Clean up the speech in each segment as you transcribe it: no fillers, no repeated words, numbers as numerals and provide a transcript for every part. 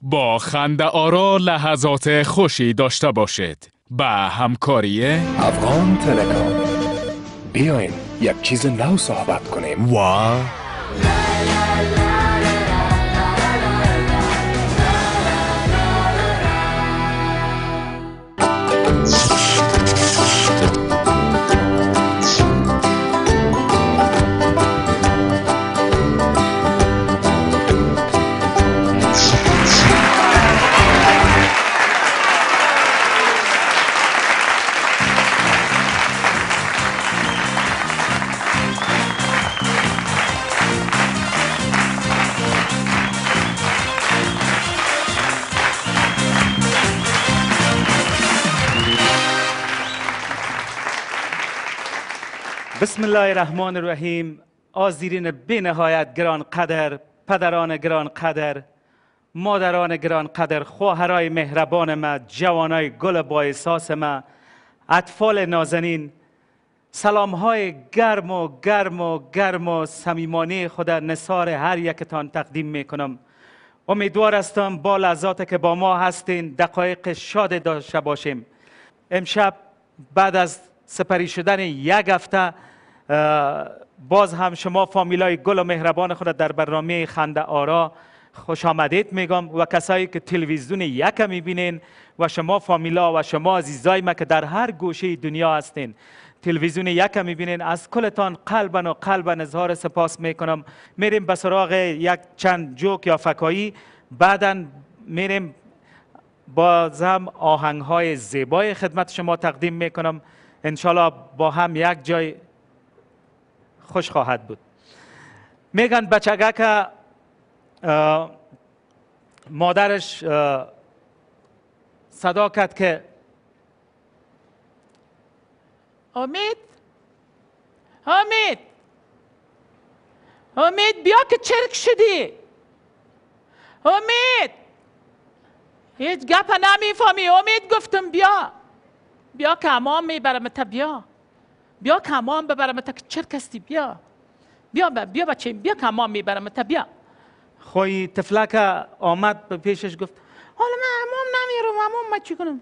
با خنده آرا لحظات خوشی داشته باشید. با همکاری افغان تلکام. بیاین یک چیز نو صحبت کنیم. بسم الله الرحمن الرحیم. آذرین بی نهایت گران قدر، پدران گران قدر، مادران گران قدر، خواهرای مهربان ما، جوانای گل با احساس ما، اطفال نازنین، سلام های گرم و گرم و گرم و صمیمانه خود نثار هر یکتان تقدیم میکنم. امیدوار هستم با لحظاتی که با ما هستین دقایق شاد داشته باشیم. امشب بعد از سپری شدن یک هفته باز هم شما فامیلای گل و مهربان خود در برنامه خنده آرا خوش آمدید میگم و کسایی که تلویزیون یک میبینین و شما فامیلا و شما عزیزای ما که در هر گوشه دنیا هستین تلویزیون یک میبینین، از کلتان قلبا و قلبا اظهار سپاس میکنم. میریم به سراغ یک چند جوک یا فکایی، بعدا میریم باز هم آهنگ های زیبای خدمت شما تقدیم میکنم. انشالله با هم یک جای خوش خواهد بود. میگن بچگه که مادرش صدا کرد که امید بیا که چرک شدی. امید هیچ گپ نمیفهمی. امید گفتم بیا که امام میبرم تا بیا که امام ببرم تا که چرک هستی. بیا بچه بیا که امام میبرم تا بیا. خوی تفلک آمد به پیشش گفت حالا من امام نمیرم، امام من چی کنم؟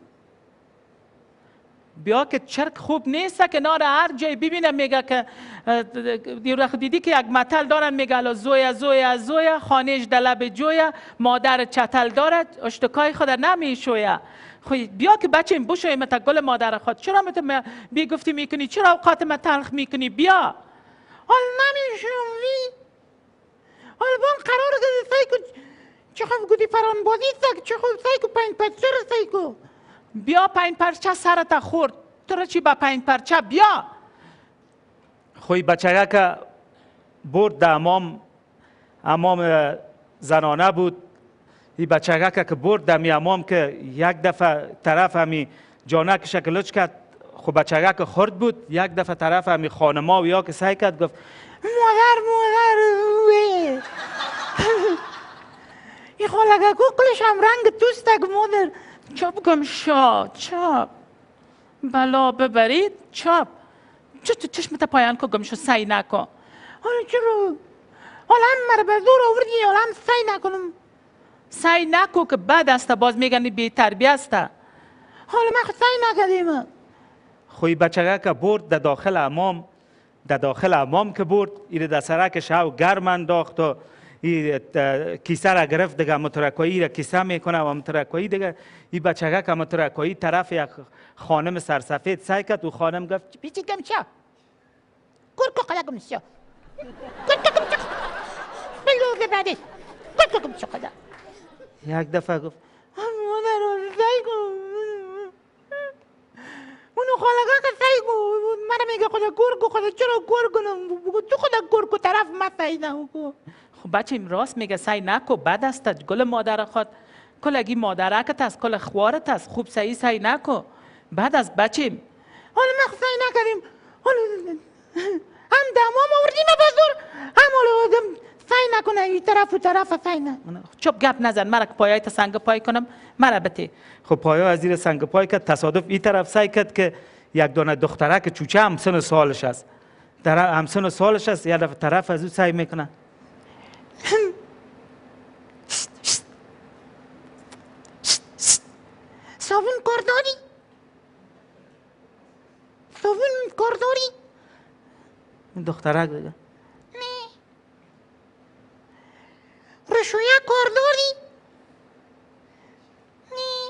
بیا که چرک خوب نیست کنار هر جای ببینم. میگه که دیدی که یک متل دارن میگه الا زویا خانهش در لب جویا، مادر چتل دارد اشتکای خود نمیشویا. خوی بیا که بچه این بشوی متا گل مادر خود. چرا متا بی گفتی میکنی؟ چرا اوقات ما تلخ میکنی؟ بیا. حال نمیشم وی. حال بان قرار که سایکو چه خوب گودی فران بازی سک چه خوب سایکو پنج پرچه رو سایکو. بیا پنج پرچه سرت خورد. تو را چی با پنج پرچه؟ بیا. خوی بچه که برد در امام زنانه بود. این بچه که برد در امام که یک دفعه طرف همی جانک شکلوچ کرد. خب بچه که خورد بود. یک دفعه طرف همی خانما و یا که سعی کرد گفت مادر این خالگه کوکلش هم رنگ توستک مادر. چاپ گم شا چاپ بلا ببرید چاپ چشمت پایان که گم شو سعی نکن. حالا چرا؟ حالا هم مرا به زور آوردی حالا هم سعی نکنم. سعی نکن که بد است. باز میگن بی تربیه است. حالا من سعی نکردیم. خوی بچه که برد در داخل امام که برد این در سرک شو گرم انداخت و کیسه را گرفت دیگه مترکایی را کیسه میکنه و مترکایی دیگه این بچه که مترکایی طرف یک خانم سرسفید سعی کرد و خانم گفت بیچی گم شو کرکو قدا گم شو کرکو گم شو بلوغ بعدی کرکو گم شو قدا. یک دفعه گفت مادر سعی کن اونو خالقه که سعی کن من میگه خدا گرگو خدا چرا گرگو بگو تو خدا گرگو طرف من سعی نکن. خب بچه این راست میگه سعی نکن بد است. گل مادر خود کلگی مادرکت است کل خوارت است. خوب سعی نکن بعد از بچه. حالا ما سعی نکردیم حالا هم دمام آوردیم بزرگ هم حالا آدم سعی نکنه این طرف و طرف سعی نکنه. چوب گپ نزن مرا که پایای تا سنگ پای کنم مرا بته. خب پایا از زیر سنگ پای کرد. تصادف این طرف سعی کرد که یک دانه دختره که چوچه همسن سالش است همسن سالش است یک دفعه طرف از او سعی میکنه صابون کار داری؟ صابون کار داری؟ این دخترک دیگه نه. رشویه کار داری؟ نه.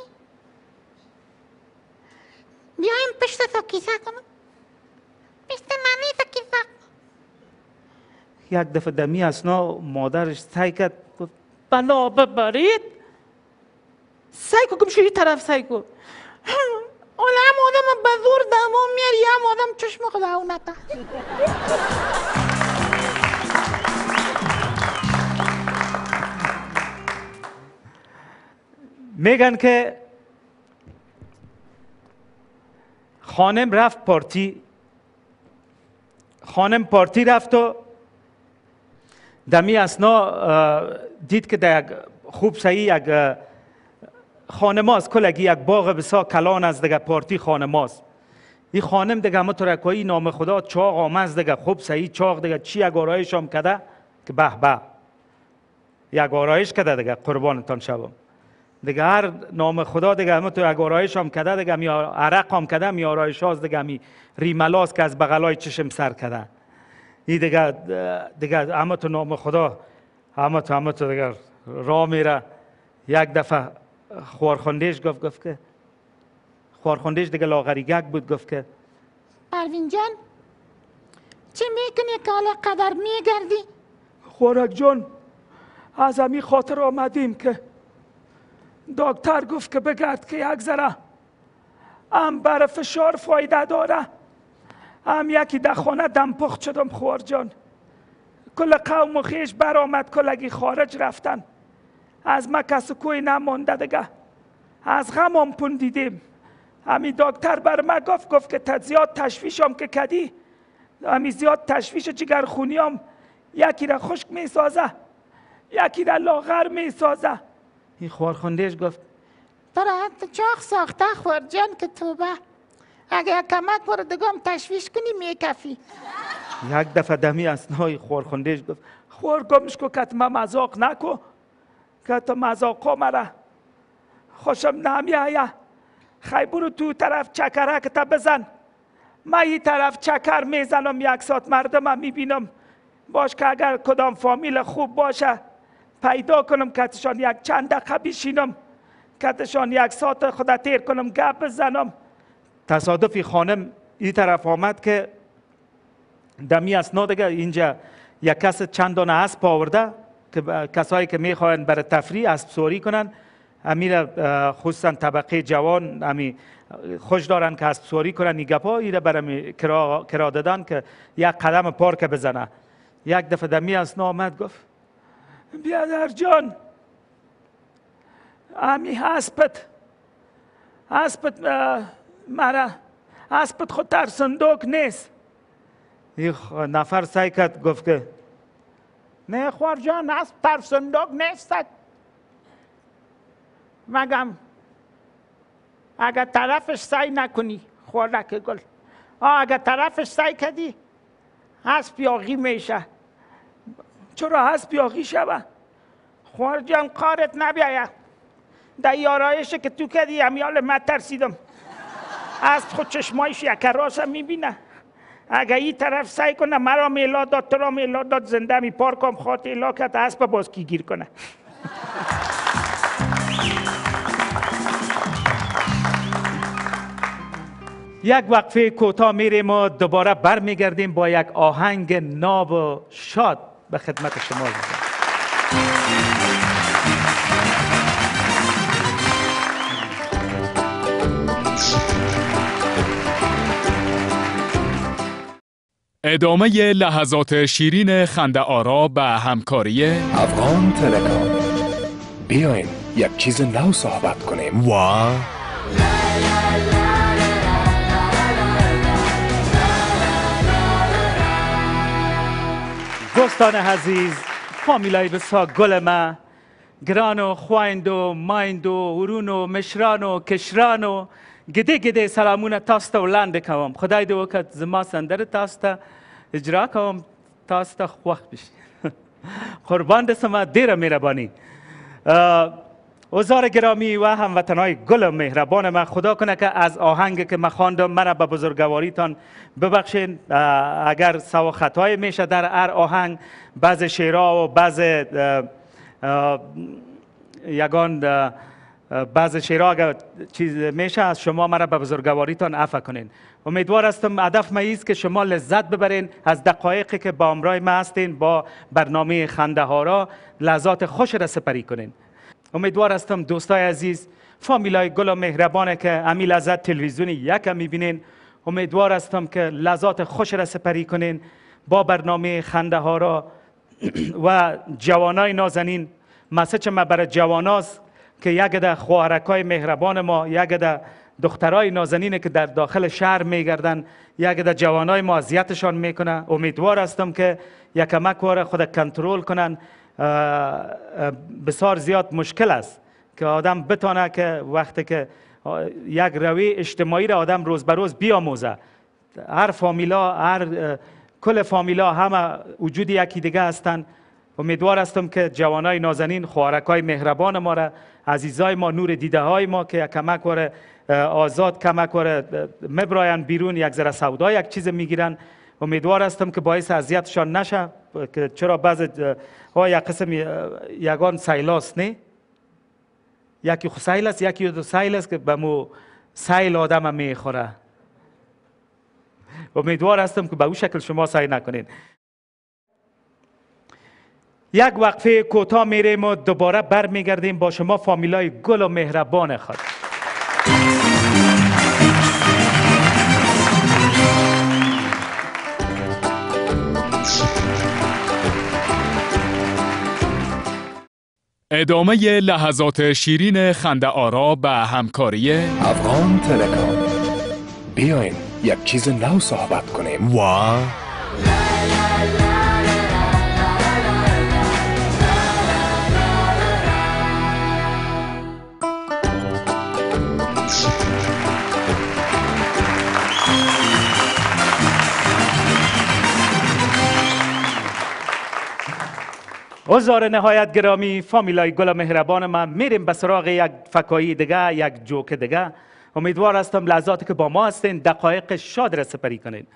بیایم پشت تا کیسه کنم. پشت نانی تا کیسه کنم. یک دفعه دمی اسنا مادرش سعی کرد گفت بلا ببرید. سعی کن گمشو یه طرف سعی کن. اولا هم آدم به زور دمام میاری هم آدم چشم خداونته. میگن که خانم رفت پارتی. خانم پارتی رفت و دمی اسنا دید که در یک خوب صحیح یک خانماست کلگی یک باغ بسا کلان از دیگه پارتی خانماست. این خانم دیگه همه ترکایی نام خدا چاق آمز دیگه خوب صحیح چاق دیگه چی یک آرایش هم کده که به به یک آرایش کده دیگه قربانتان شوم دیگه هر نام خدا دیگه همه تو یک آرایش هم کده دیگه می عرق هم کده می آرایش هاست دیگه می ریملاس که از بغلای چشم سر کده این دیگه همه تو نام خدا همه تو دیگه راه میره. یک دفعه خوارخوندیش گفت که خوارخوندیش دیگه لاغریگک بود گفت که پروین جان چی میکنی که حالا قدر میگردی؟ خوارک جان از همی خاطر آمدیم که دکتر گفت که بگرد که یک ذره هم بر فشار فایده داره هم یکی در خانه دم پخت شدم خوار جان کل قوم و خیش برآمد کلگی خارج رفتن از ما کس کوی نمانده دیگه از غم هم پوندیدیم همی دکتر بر ما گفت که زیاد تشویشم که کدی همی زیاد تشویش جگر خونیام یکی را خشک می سازه یکی را لاغر می سازه. این خوارخوندیش گفت برات چاق ساخته خوار جان که توبه اگه کمک بردگام تشویش کنی میکفی. یک دفعه دمی اسنای خوارخوندیش گفت خوار گمش کو که ما مذاق نکو که تو مذاقا مرا خوشم نمیایه خی برو تو طرف چکرک تا بزن من این طرف چکر میزنم یک ساعت مردم میبینم باش که اگر کدام فامیل خوب باشه پیدا کنم کتشان یک چند دقیقه بشینم کتشان یک ساعت خدا تیر کنم گپ بزنم. تصادفی خانم این طرف آمد که دمی اسنا دیگه اینجا یک کس چند دانه اسب آورده که کسایی که میخواین برای تفریح اسب سواری کنن امیر خصوصا طبقه جوان امی خوش دارن که اسب سواری کنن این گپا ایره برای کرا دادن که یک قدم پارک بزنه. یک دفعه دمی اسنا آمد گفت بیادر جان امی اسبت مرا اسبت خود در صندوق نیست. این نفر سعی کرد گفت که نه خوار جان اسب در صندوق نیستد مگم اگر طرفش سعی نکنی خوارک گل اگر طرفش سعی کردی اسب یاغی میشه. چرا اسب یاغی شوه؟ خوار جان قارت نبیایه در یارایشه که تو کردی امیال من ترسیدم اسب خود چشمایش یک راست میبینه اگر این طرف سعی کنه مرا میلاد داد تو را میلاد داد زنده می پارکم خاطر ایلا کرد اسب باز کی گیر کنه. یک وقفه کوتاه میریم و دوباره برمیگردیم با یک آهنگ ناب و شاد به خدمت شما. ادامه لحظات شیرین خنده آرا به همکاری افغان تلکام. بیاین یک چیز نو صحبت کنیم. دوستان عزیز، فامیلای بسا گل ما، گران و خوایند و مایند و ورون و مشران و کشران و گده سلامون تاستا و لنده کوم. خدای دو وقت زما سندر تاستا اجرا کوم تاستا خوخ بشی. قربان دستم دیر میربانی. عزار گرامی و هموطنای گل و مهربان من، خدا کنه که از آهنگ که من خواندم مرا به بزرگواریتان ببخشین. اگر سوا خطای میشه در هر آهنگ، بعض شعرها و بعض شعرها اگر چیز میشه از شما مرا به بزرگواریتان عفو کنین. امیدوار هستم هدف ما است که شما لذت ببرین از دقایقی که با همراه ما هستین، با برنامه خنده ها را لحظات خوش را سپری کنین. امیدوار هستم دوستای عزیز، فامیلای گل و مهربانه که امی لحظت تلویزیونی یک میبینین، امیدوار هستم که لحظات خوش را سپری کنین با برنامه خنده ها را. و جوانای نازنین، مسیج ما برای جواناست که یک ده خواهرکای مهربان ما، یک ده دخترای نازنینه که در داخل شهر میگردن، یک ده جوانای ما اذیتشان میکنه. امیدوار هستم که یک کمک واره خود کنترل کنن. بسیار زیاد مشکل است که آدم بتونه که وقتی که یک روی اجتماعی را آدم روز به روز بیاموزه. هر فامیلا، کل فامیلا همه وجود یکی دیگه هستن. امیدوار هستم که جوانای نازنین، خواهرکای مهربان ما را، عزیزای ما، نور دیده های ما که یک کمک واره آزاد کمک واره مبراین بیرون، یک ذره سودا یک چیز میگیرن. امیدوار هستم که باعث اذیتشان نشه، که چرا بعض یک قسم یگان سیل است، نه یکی خو سیل است، یکی دو سیل است که به مو سیل آدم میخوره. امیدوار هستم که به اون شکل شما سعی نکنین. یک وقفه کوتاه میریم و دوباره برمیگردیم با شما فامیلای گل و مهربان خود. ادامه لحظات شیرین خنده آرا به همکاری افغان تلکام. بیاین یک چیز نو صحبت کنیم. عزار نهایت گرامی، فامیلای گل و مهربان من، میریم به سراغ یک فکایی دیگه، یک جوک دیگه. امیدوار هستم لحظاتی که با ما هستین دقایق شاد را سپری کنین.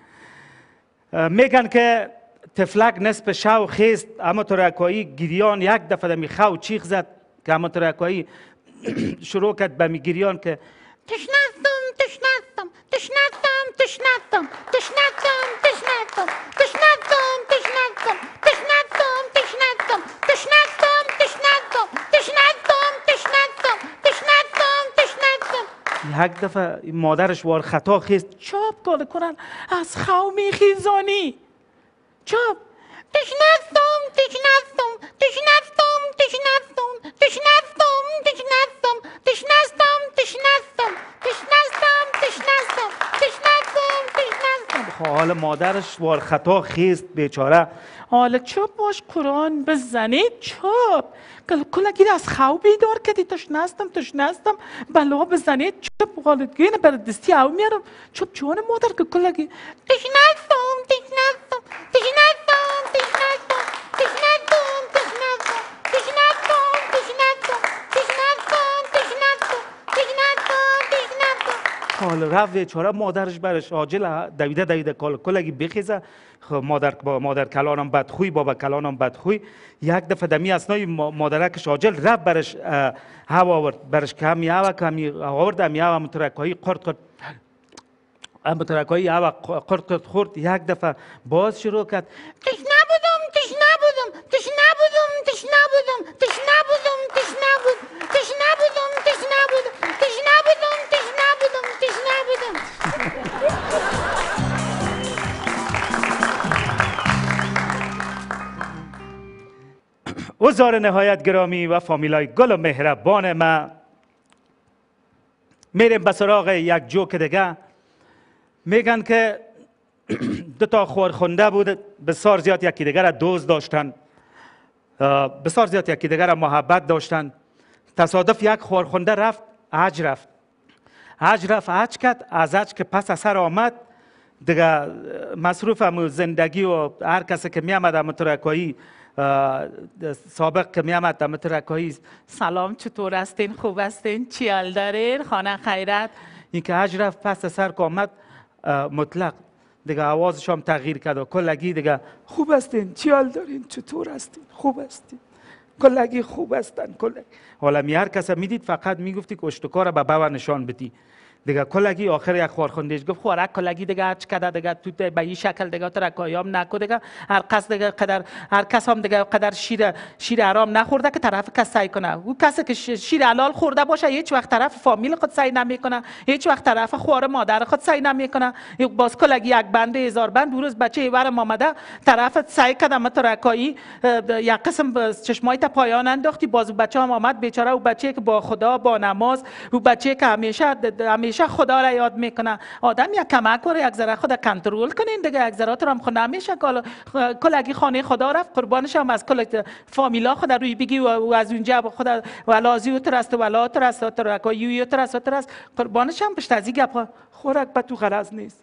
میگن که تفلک نصف شو خیست، اما ترکایی گریان یک دفعه دمی خو چیخ زد که اما ترکایی شروع کرد به می گریان که تشنستم تشنستم تشنستم تشنستم تشنستم تشنستم تشنستم تشنستم تشنستم تشنستم تشنستم تشنستم تشنستم تشنستم تشنستم تشنستم. یک دفعه مادرش وار خطا خیست، چاپ کال کنن از خو میخیزانی، چاپ تشنستم تشنستم تشنستم تشنستم تشنستم تشنستم تشنستم تشنستم تشنستم تشنستم تشنستم تشنستم. حال مادرش وار خطا خیست بیچاره. حالا چوب باش قرآن بزنید، چوب کلگی از خواب بیدار کردی، تشنستم بلا بزنید، چوب غالدگین بر دستی او میارم، چوب جوان مادر که کلگی تشنستم تشنستم تشنستم تشنستم تشنستم تشنستم تشنستم تشنستم تشنستم تشنستم تشنستم تشنستم. حال رفت بیچاره مادرش برش عاجل دویده کلگی بخیزه. مادر با مادر کلانم بدخوی، بابا کلانم بدخوی. یک دفعه دمی اسنای مادرکش عاجل رفت برش هوا آورد، برش کمی هوا کمی آورد، همی هوا مترکایی قرد مترکایی هوا قرد خورد. یک دفعه باز شروع کرد تشنه بودم تشنه بودم تشنه بودم تشنه بودم تشنه بودم تشنه بودم تشنه بودم تشنه بودم تشنه بودم تشنه بودم تشنه بودم. عزار نهایت گرامی و فامیلای گل و مهربان ما، میریم به سراغ یک جوک دیگه. میگن که دو تا خورخونده بود، بسیار زیاد یکی دیگر را دوست داشتن، بسیار زیاد یکی دیگر را محبت داشتن. تصادف یک خورخونده رفت حج کرد. از حج که پس از سر آمد دیگه مصروف زندگی و هر کسی که می آمد مترکایی سابق که می آمد دم ترکایی سلام چطور هستین خوب هستین چی حال دارین خانه خیرت این که حج رفت پس سر که آمد مطلق دیگه آوازش هم تغییر کرد و کلگی دیگه خوب هستین چی حال دارین چطور هستین خوب هستین کلگی خوب هستن کلگی. حالا هر کس میدید فقط میگفتی که اشتکار به بابا نشان بدی دیگه کلگی آخر یک خوارخوندش گفت خوارک کلگی دیگه چه کده دیگه تو به این شکل دیگه ترکایام نکو دیگه هر کس هم دیگه قدر شیر حرام نخورده که طرف کس سعی کنه او کسی که شیر حلال خورده باشه هیچ وقت طرف فامیل خود سعی نمیکنه هیچ وقت طرف خوار مادر خود سعی نمیکنه باز کلگی یک بنده 1000 بند دو روز بچه ایورم آمده طرف سعی کرده ترکایی یک قسم چشمای تا پایان انداختی باز بچه هم آمد بیچاره او بچه که با خدا با نماز او بچه که همیشه خدا را یاد میکنه آدم یک کمک کنه یک ذره خود کنترل کنین دیگه یک ذره هم خود نمیشه کلگی خانه خدا رفت قربانش هم از کل فامیلا خود روی بگی و از اونجا خود ولازی و ترست ولا ترست ترکایی و ترست قربانش هم پشت از این گپ خوراک به تو غرض نیست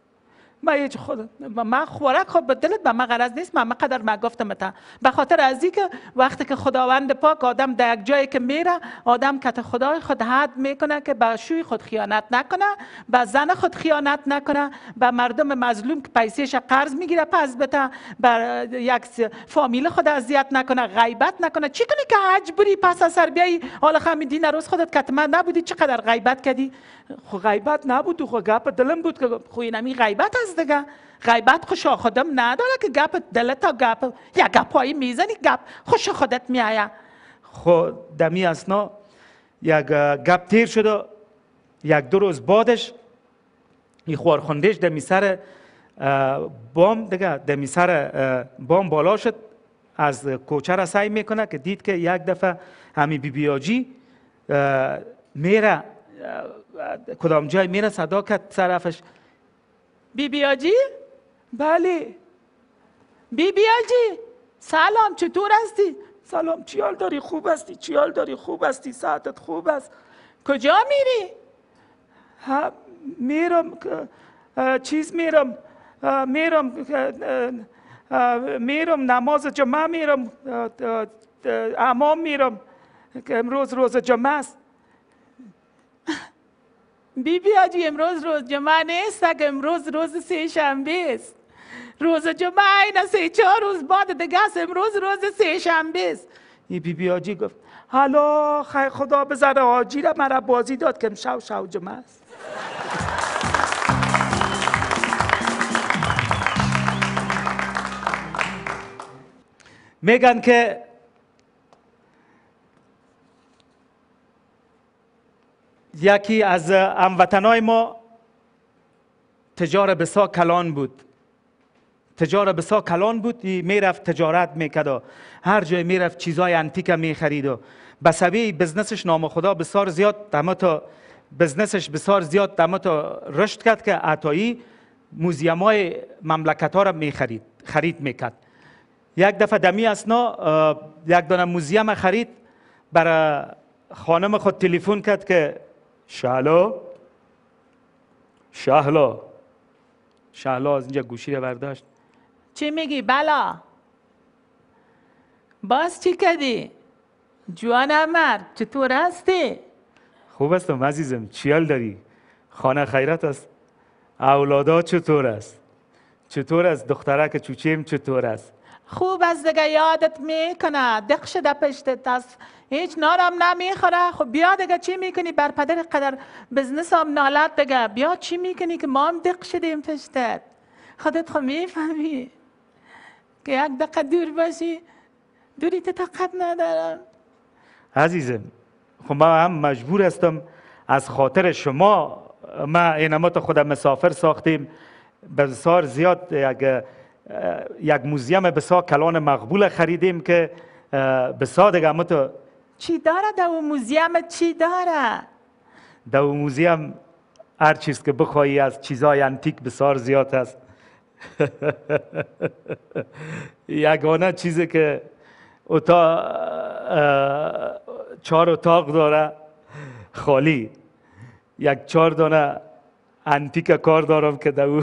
من خوراک خب به دلت به من غرض نیست من قدر من گفتم تا به خاطر از اینکه وقتی که خداوند پاک آدم در یک جایی که میره آدم که خدای خود حد میکنه که به شوی خود خیانت نکنه به زن خود خیانت نکنه به مردم مظلوم که پیسهش قرض میگیره پس بده به یک فامیل خود اذیت نکنه غیبت نکنه چی کنی که حج بری پس از سر بیای حالا خمیدین روز خودت کتمه نبودی چقدر غیبت کردی خو غیبت نبود خو گپ دلم بود که خو اینمی غیبت است دیگه غیبت خوش خودم نداره که گپ دلت تا گپ یا گپایی میزنی گپ خوش خودت میآید خو دمی اسنا یک گپ تیر شد یک دو روز بعدش این خوارخوندش دمی سر بام دیگه دمی سر بام بالا شد از کوچه را سعی میکنه که دید که یک دفعه همی بیاجی میره کدام جای میره صدا کرد طرفش بیاجی؟ بله بیاجی سلام چطور هستی؟ سلام چی حال داری خوب هستی چی حال داری خوب هستی ساعتت خوب است کجا میری؟ میرم میرم نماز جمعه میرم امام میرم که امروز روز جمعه است بیاجی امروز روز جمعه نیست که امروز روز سه شنبه است روز جمعه این 3-4 روز بعد دیگه است امروز روز سه شنبه است این بیاجی گفت حالا خیر خدا بذاره حاجی را مرا بازی داد که شو جمعه است میگن که یکی از هموطنای ما تجار بسا کلان بود میرفت تجارت میکرد هر جای میرفت چیزای انتیک میخرید و به سبیل بزنسش نام خدا بسیار زیاد دمتا رشد کرد که عطایی موزیمای مملکت ها را خرید میکرد یک دفعه دمی اسنا یک دانه موزیم خرید برای خانم خود تلفن کرد که شهلا از اینجا گوشی رو برداشت چی میگی بلا باز چی کردی جوانم مرد چطور هستی خوب هستم عزیزم چی حال داری خانه خیرت است اولادا چطور است دخترک چوچیم چطور است خوب است دیگه یادت میکنه دق شده پشتت است هیچ نارم نمیخوره خب بیا دیگه چی میکنی بر پدر قدر بزنس هم نالت دیگه بیا چی میکنی که ما هم دق شدیم پشتت خودت خب میفهمی که یک دقیقه دور باشی دوری طاقت ندارم عزیزم خب من هم مجبور هستم از خاطر شما ما اینما تا خودم مسافر ساختیم بسیار زیاد یک موزیم بسیار کلان مقبول خریدیم که بسیار دیگه اما تو چی داره دو موزیم چی داره دو موزیم هر چیز که بخوایی از چیزای انتیک بسیار زیاد است یگانه چیزی که 4 اتاق داره خالی 4 دانه انتیک کار دارم که دو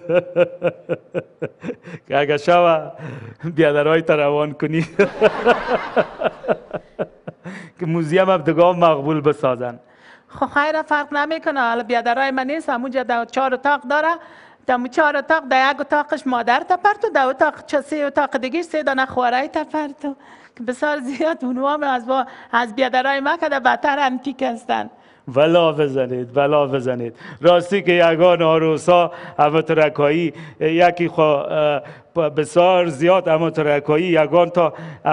که اگه شو بیادرهای تا روان کنی که موزیم هم دگاه مقبول بسازن. خب خیر فرق نمیکنه، حالا بیادرای من نیست، همونجا 4 اتاق داره، در 4 اتاق در یک اتاقش مادر تپرتو، در اتاق 3 اتاق دیگه 3 دانه خوارای تپرتو که بسیار زیاد اونوام از بیادرای ما که بدتر انتیک هستن. ولا بزنید راستی که یگان آروسا اما ترکایی یکی بسیار زیاد اما ترکایی یگان تا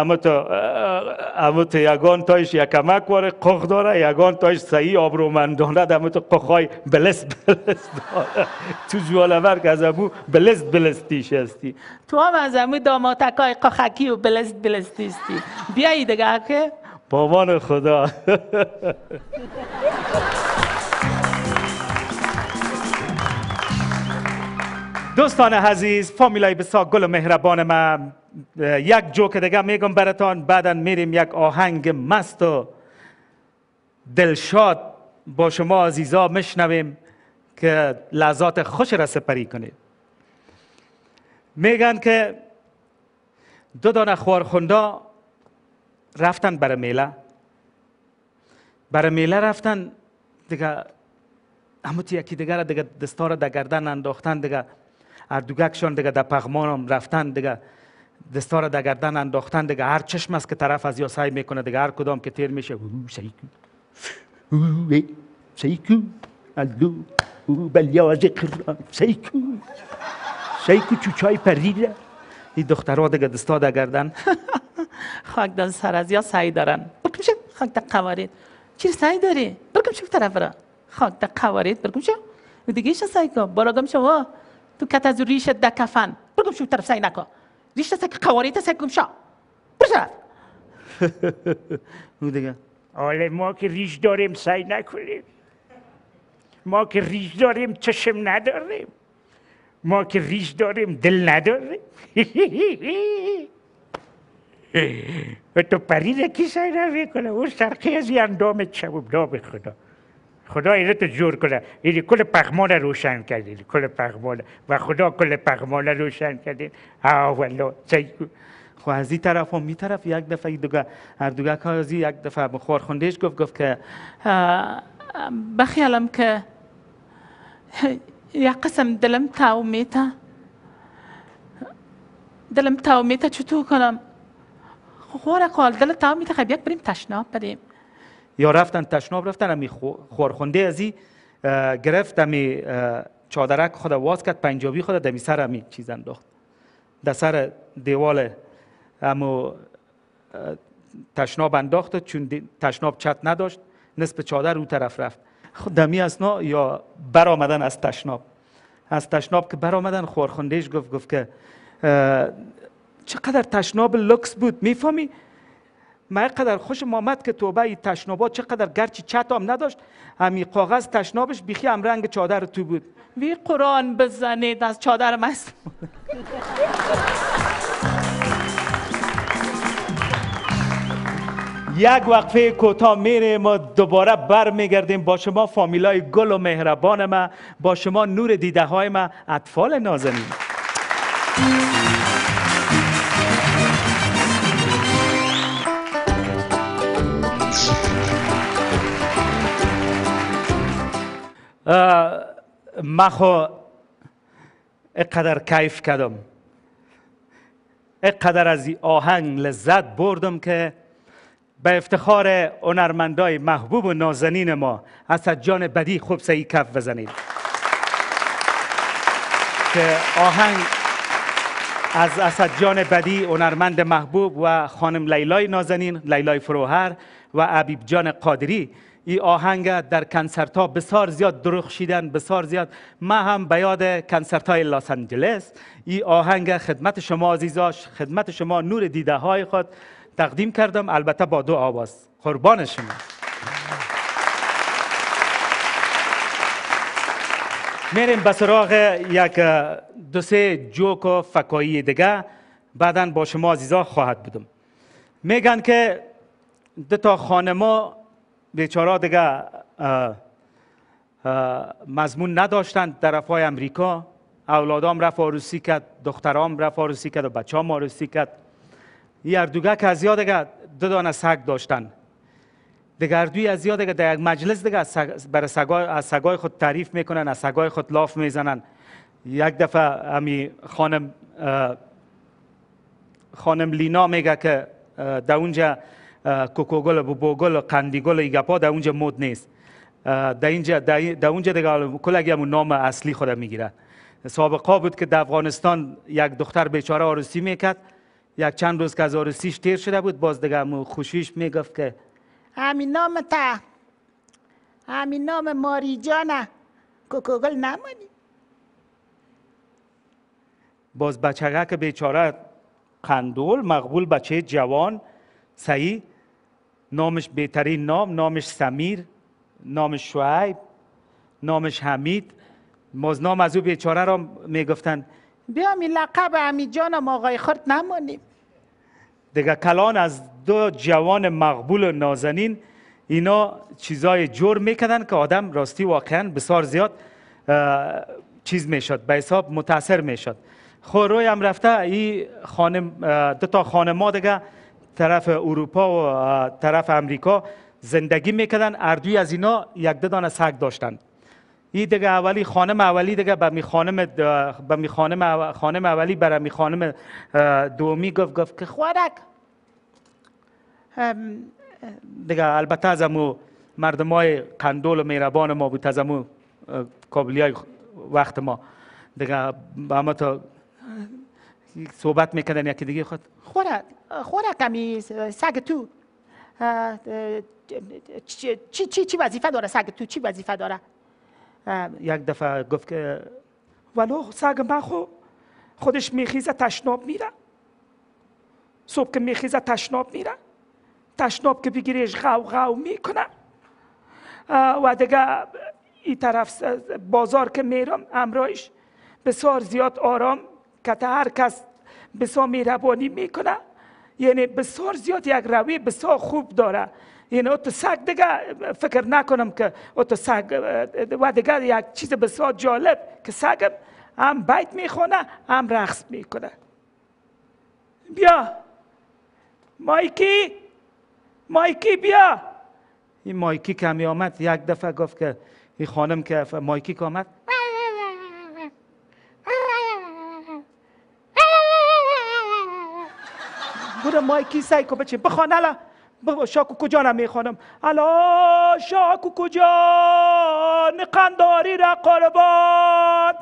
اما یگان تایش یکمک واره قخ داره، یگان تایش صحیح آبرومندانه اما تو قخای بلست داره تو جوالور که از امو بلستیش هستی، تو هم از امو داماتکای قخکی و بلستیستی. بیایی دیگه که بامان خدا. دوستان عزیز، فامیلای بسیار گل و مهربان من، یک جوک دیگه میگم براتان، بعدا میریم یک آهنگ مست و دلشاد با شما عزیزا میشنویم که لحظات خوش را سپری کنید. میگن که 2 دانه خوارخوندا رفتن برای میله رفتن دیگه، اما یکی دیگه را دیگه دستا را در گردن انداختن دیگه، اردوگکشان دیگه در پغمانم رفتن دیگه دستا را در گردن انداختن دیگه، هر چشم است که طرف از یا سعی میکنه دیگه، هر کدام که تیر میشه سیکو الو بلیاز قرآن سیکو چوچای پریده. این دخترها دیگه دستا در گردن خاک در سر از یا سعی دارن، برکم شو خاک در قوارید. چی سعی داری؟ برکم شو طرف را خاک در قوارید، برکم شو دیگه شو سعی کن، براگم شو تو کت از ریشت در کفن، برکم شو طرف سعی نکن، ریشت سعی قوارید سعی کن شو برشرف. او دیگه حالا ما که ریش داریم سعی نکنیم، ما که ریش داریم چشم نداریم، ما که ریش داریم دل نداریم. تو پریده کی سعی نمیکنه، اون سرخی از یه اندام چوب نام خدا اینه تو جور کنه. اینی کل پغمان روشن کردین، کل پغمان و خدا کل پغمان روشن کردین. والا خو از این طرف و می طرف یک دفعه دوگه اردوگه که از یک دفعه خوارخوندهش گفت که بخیالم که یک قسم دلم تاو میته چطور کنم؟ خواره قال دل تاو میته، خیلی یک بریم تشناب بریم. یا رفتن تشناب، رفتن امی خوارخونده ازی گرفت امی چادرک خود واز کرد، پنجابی خود دمی سر امی چیز انداخت در سر دیوال امو تشناب انداخت، چون تشناب چت نداشت نصف چادر او طرف رفت. خود دمی اسنا یا بر آمدن از تشناب که بر آمدن خوارخوندهش گفت که چقدر تشناب لکس بود، میفهمی؟ من قدر خوشم آمد که توبه ای تشنابات چقدر گرچه چت هم نداشت، همی کاغذ تشنابش بیخی هم رنگ چادر تو بود. وی قرآن بزنید از چادر مست. یک وقفه کوتاه میره، ما دوباره بر میگردیم با شما فامیلای گل و مهربان ما، با شما نور دیده های ما، اطفال نازنین. من خو اقدر کیف کردم، اقدر از این آهنگ لذت بردم که به افتخار هنرمندای محبوب و نازنین ما اسدجان بدی خوب سعی کف بزنید که آهنگ از اسدجان بدی هنرمند محبوب و خانم لیلای نازنین، لیلای فروهر و حبیب جان قادری، این آهنگ در کنسرت ها بسیار زیاد درخشیدن، بسیار زیاد. من هم به یاد کنسرت های لاس آنجلس این آهنگ خدمت شما عزیزاش، خدمت شما نور دیده های خود تقدیم کردم، البته با 2 آواز. قربان شما. میریم به سراغ یک 2-3 جوک و فکایی دیگه، بعداً با شما عزیزا خواهد بودم. میگن که 2 تا خانما بیچاره دیگه مضمون نداشتند طرفای امریکا. اولادام رفت عروسی کرد، دخترام رفت عروسی کرد و بچه‌ام عروسی کرد. این اردوگه که از یاد دیگه 2 دانه سگ داشتن. دیگه اردوی از یاد دیگه در یک مجلس دیگه برای از سگای خود تعریف میکنن، از سگای خود لاف میزنن. یک دفعه امی خانم لینا میگه که در اونجا کوکوگل، بوبوگل، قندیگل، ایگپا در اونجا مد نیست. در اونجا دیگه کلگی همون نام اصلی خود میگیره. سابقا بود که در افغانستان یک دختر بیچاره عروسی میکرد، یک چند روز که از عروسیش تیر شده بود، باز دیگه همون خوشیش میگفت که همین نام تا، همین نام ماری جانه کوکوگل نمانی. باز بچگه که بیچاره قندول، مقبول بچه جوان صحیح، نامش بهترین نامش سمیر، نامش شعیب، نامش حمید. مزنام از او بیچاره را میگفتن بیا می لقب امی جانم آقای خرد نمانیم. دیگه کلان از 2 جوان مقبول و نازنین اینا چیزای جور میکردن که آدم راستی واقعا بسیار زیاد چیز میشد، به حساب متاثر میشد. خب روی هم رفته این خانم 2 تا خانما دیگه طرف اروپا و طرف امریکا زندگی میکردن. اردوی از اینا 1-2 دانه سگ داشتن. این دیگه اولی خانم اولی دیگه به می خانم اولی برای می خانم دومی گفت که خوارک دیگه البته از امو مردمای قندول و مهربان ما بود، از امو کابلیای وقت ما دیگه با همه تا صحبت میکردن. یکی دیگه خوارک امی سگ تو چی وظیفه داره؟ سگ تو چی وظیفه داره؟ یک دفعه گفت که ولو سگ من خودش میخیزه تشناب میره. صبح که میخیزه تشناب میره، تشناب که بگیریش غو میکنه. و دیگه این طرف بازار که میرم امرایش بسیار زیاد آرام که هر کس بسیار مهربانی میکنه. یعنی بسیار زیاد یک روی بسیار خوب داره. یعنی تو سگ دیگه فکر نکنم که تو سگ و دیگه یک چیز بسیار جالب که سگ هم بیت میخونه هم رقص میکنه. بیا مایکی بیا. این مایکی که می آمد یک دفعه گفت که این خانم که مایکی که آمد برو مایکی سعی کن بچه بخوان. الا شاکو کجا نمیخوانم. الا شاکو کجا قنداری را قربان.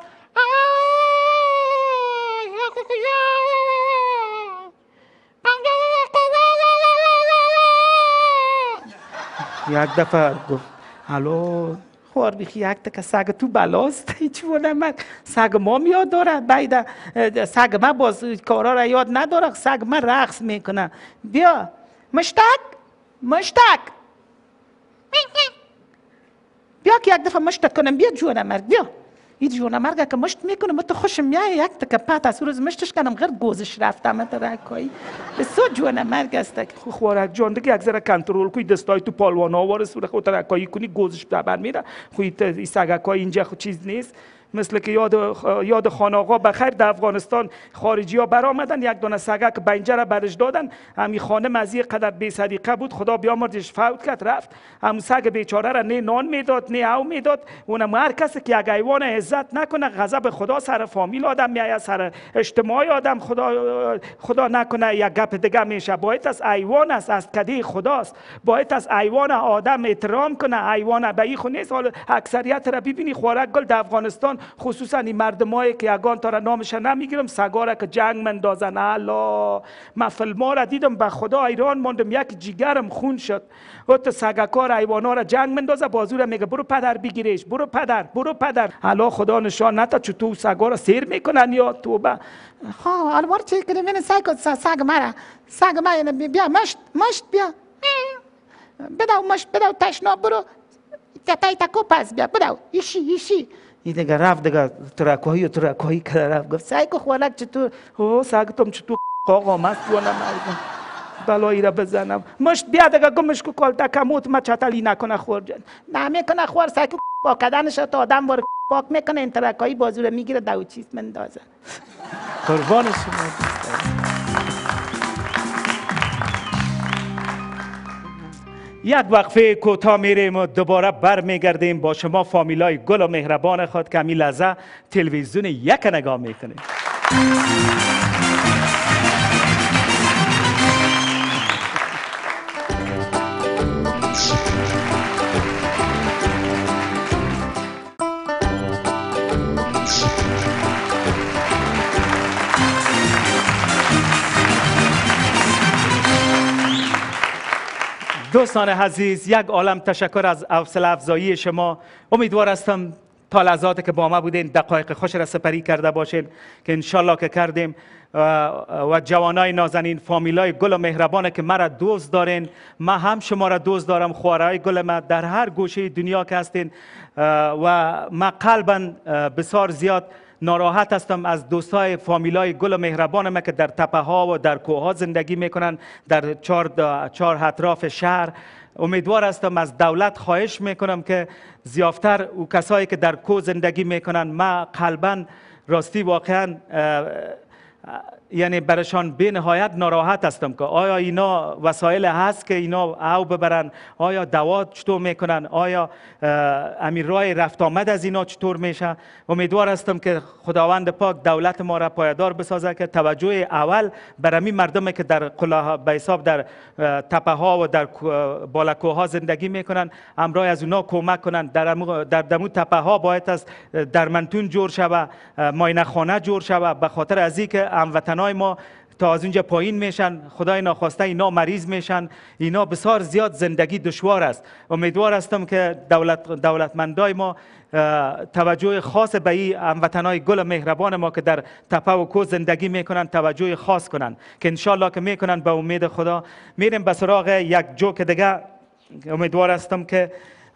یک دفعه گفت الو خوار بیخی یک تک سگ تو بلاست. هیچ من سگ ما میاد داره باید سگ ما باز کارا را یاد نداره. سگ ما رقص میکنه. بیا مشتک بیا که یک دفعه مشت کنم. بیا جوانه مرگ بیا. این جوانه مرگ که مشت میکنه من تو خوشم میای یک تک پت از روز مشتش کنم غیر گوزش رفتم تا رکایی بسیار جوانه مرگ است. خوارک جان دیگه یک ذره کنترل کنی، دستای تو پالوانا وارس رو خود رکایی کنی گوزش بر میره. خود این سگکای اینجا خود چیز نیست. مثل که یاد خان آقا بخیر در افغانستان خارجی ها برآمدن، یک دانه سگک به اینجا را برش دادن. همین خانم از این قدر بی صدیقه بود خدا بیامرزش فوت کرد رفت. همون سگ بیچاره را نه نان میداد نه او میداد. اونم هر کسی که یک حیوان عزت نکنه غضب خدا سر فامیل آدم میآید، سر اجتماع آدم خدا نکنه یک گپ دیگه میشه. باید از حیوان است، از کدی خداست. باید از حیوان آدم احترام کنه. حیوان به این خو نیست. حالا اکثریت را ببینی خوارک گل در افغانستان خصوصا این مردمایی که یگان تا را نامش نمیگیرم سگا را که جنگ مندازن. الا من فیلم‌ها را دیدم به خدا حیران ماندم، یک جیگرم خون شد. تو سگکار حیوانا را جنگ مندازه بازو را میگه برو پدر بگیریش، برو پدر. الا خدا نشان نده چون تو سگا را سیر میکنن یا توبه. ها الوار چه کنه من سگ ما بیا مشت بیا بدو تشناب برو تکو پس بیا بدو ایشی این دیگه رفت دیگه ترکایی که رفت گفت سعی کو خوالک چطور سگتم چطور آقا مست جوانم بلایی را بزنم مشت بیا دیگه گمش کو کال تکموت ما چتلی نکنه خور جان نمیکنه خور سکو با کدنش تا آدم وار پاک میکنه این ترکایی بازو رو میگیره دو چیز مندازه. قربان شما. یک وقفه کوتاه میریم و دوباره برمیگردیم با شما فامیلای گل و مهربان خود که همین لحظه تلویزیون یک نگاه میکنیم. دوستان عزیز، یک عالم تشکر از حوصله افزایی شما. امیدوار هستم تا لحظاتی که با ما بودین دقایق خوش را سپری کرده باشین که انشالله که کردیم و جوانای نازنین فامیلای گل و مهربانه که مرا دوست دارین، من هم شما را دوست دارم. خواهرای گل ما در هر گوشه دنیا که هستین و من قلبا بسیار زیاد ناراحت هستم از دوستای فامیلای گل و مهربان ما که در تپه ها و در کوه ها زندگی میکنن در چهار اطراف شهر. امیدوار هستم از دولت خواهش میکنم که زیافتر او کسایی که در کوه زندگی میکنن، ما قلبا راستی واقعا یعنی برشان به نهایت ناراحت هستم که آیا اینا وسایل هست که اینا او ببرن، آیا دوا چطور میکنن، آیا امیر راه رفت آمد از اینا چطور میشه. امیدوار هستم که خداوند پاک دولت ما را پایدار بسازه که توجه اول بر همین مردمی که در قلعه به حساب در تپه ها و در بالاکوه ها زندگی میکنن امرای از اونا کمک کنن. در دمو تپه ها باید از درمنتون جور شوه، ماینه خانه جور شوه، به خاطر از اینکه هموطنان ما تا از اونجا پایین میشن، خدای ناخواسته اینا مریض میشن، اینا بسیار زیاد زندگی دشوار است. امیدوار هستم که دولتمندای ما توجه خاص به این هموطنای گل مهربان ما که در تپه و کوه زندگی میکنن توجه خاص کنن که انشالله که میکنن. به امید خدا میریم به سراغ یک جوک دیگه. امیدوار هستم که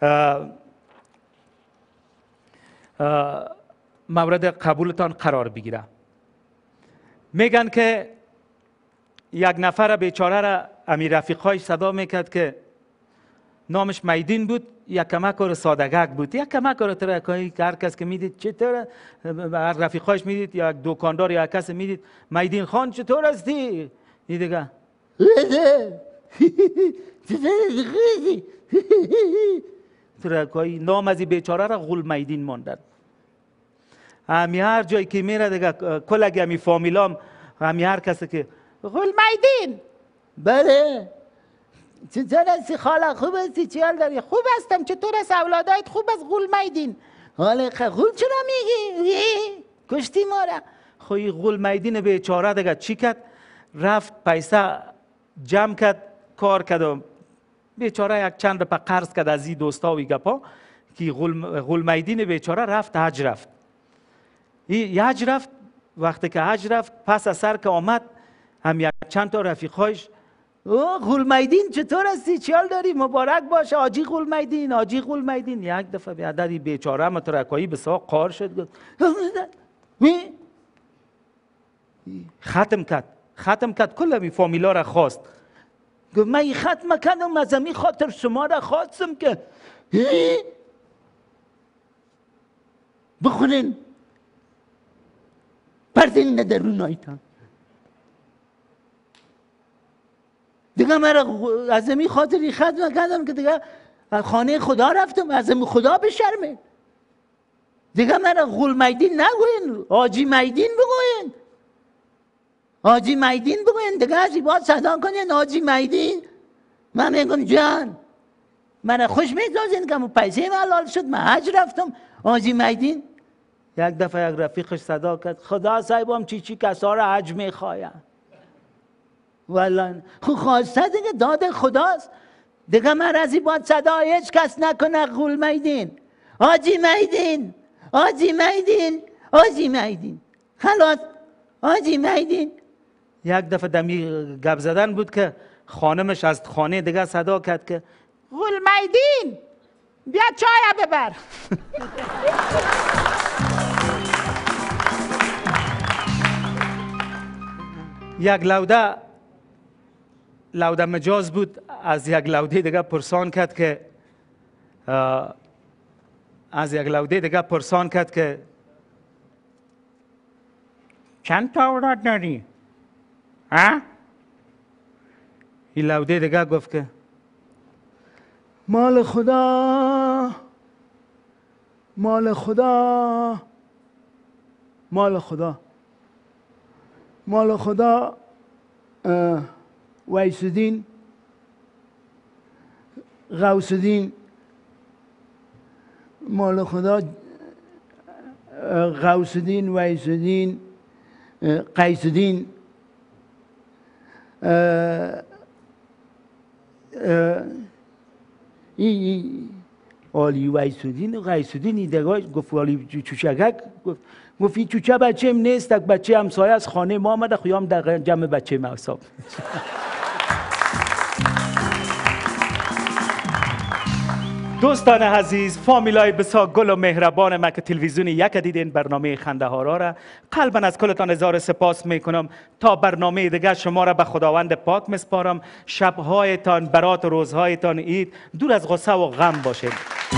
مورد قبولتان قرار بگیره. میگن که یک نفر بیچاره را امیر رفیقایش صدا میکرد که نامش میدین بود، یک کمک کار سادگک بود، یک کمک کار ترکایی که هر کس که میدید چطور رفیقایش میدید، یا یک دکاندار یا یک کس میدید میدین خان چطور هستی؟ این دیگه ترکایی نام از بیچاره را غول میدین ماندن. همی هر جایی که میره دیگه کلگی همی فامیلام همی هر کسی که غول میدین. بله چطور هستی خاله؟ خوب هستی؟ چی حال داری؟ خوب هستم. چطور هست اولادایت؟ خوب است. غول میدین. حالا غول چرا میگی؟ کشتی ما را. خوی غول میدین بیچاره دیگه چی کرد؟ رفت پیسه جمع کرد، کار کرد و بیچاره یک چند رپا قرض کرد از این دوستا و گپا که غول میدین بیچاره رفت حج رفت. این حج رفت. وقتی که حج رفت پس از سر که آمد هم یک چند تا رفیقایش غول میدین چطور هستی؟ چی حال داری؟ مبارک باشه آجی غول میدین، آجی غول میدین. یک دفعه بیادری بیچاره مترکایی بسا قار شد، ختم کرد کل می فامیلا را خواست. گفت من ختم کردم از همین خاطر شما را خواستم که بخورین بردین ندرون آیتان دیگه. من از همین خاطری ختم کردم که دیگه خانه خدا رفتم، از همین خدا بشرمه دیگه. من غول میدین نگوین، آجی میدین بگوین، آجی میدین بگوین دیگه. از این باید صدا کنین آجی میدین. من میگم جان من خوش میدازین که پیسه حلال شد، من حج رفتم، آجی میدین. یک دفعه یک رفیقش صدا کرد خدا صاحبم چی کسا را حج میخوایم. والا خود خواسته دیگه، داد خداست دیگه. من از این باید صدا هیچ کس نکنه غول میدین، آجی میدین، آجی میدین، آجی میدین، خلاص آجی میدین. یک دفعه دمی گپ زدن بود که خانمش از خانه دیگه صدا کرد که غول میدین بیا چای ببر. یک لوده مجاز بود. از یک لوده دیگه پرسان کرد که چند تا اولاد داری؟ ها؟ این لوده دیگه گفت که مال خدا، مال خدا، مال خدا، مال خدا. ویسدین، غوثدین، مال خدا، غوثدین، ویسدین، قیسدین، این آلی ویسدین و قیسدین ایدگاه گفت آلی چوچگک گفت این چوچه بچه هم نیست، یک بچه همسایه از خانه ما آمده خویام در جمع بچه ما حساب. دوستان عزیز، فامیلای بسیار گل و مهربان ما که تلویزیون یک دیدین برنامه خنده ها را قلبا از کلتان هزار سپاس میکنم. تا برنامه دیگه شما را به خداوند پاک میسپارم. شبهایتان، برات و روزهایتان عید دور از غصه و غم باشید.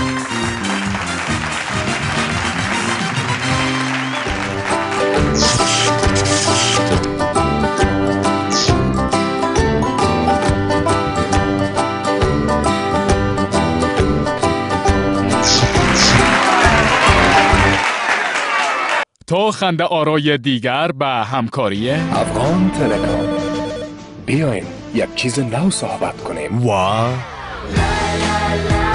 تا خنده آرای دیگر به همکاری افغان تلکام. بیاین یک چیز نو صحبت کنیم. و